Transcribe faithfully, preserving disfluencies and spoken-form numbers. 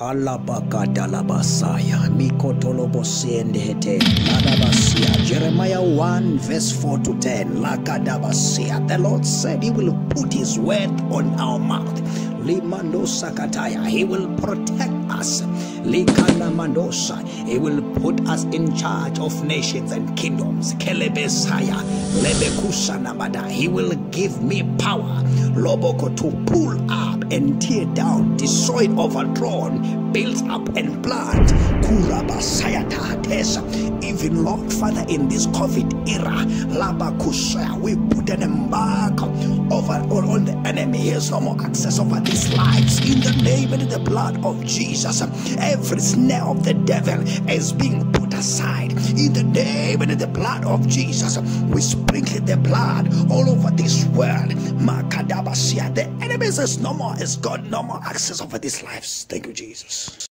Alabakadalabasaya, Mikotolobosiendehete, Ladabasia, Jeremiah one, verse four to ten, Lakadabasia. The Lord said He will put His word on our mouth. Limando Sakataya, He will protect us. Likana Mandosa, He will put us in charge of nations and kingdoms. Kelebesaya, Lebekushanamada, He will give me power, Loboko, to pull up and tear down, destroy, overthrown, build up and plant. Even Lord Father, in this COVID era, Labakusha, we put an embargo over on the enemy. He has no more access over these lives. In the name and the blood of Jesus, every snare of the devil is being put aside. In the name and the blood of Jesus, we sprinkle the blood all over this world. Makadabasia, the enemy says no more, has got no more access over these lives. Thank you, Jesus.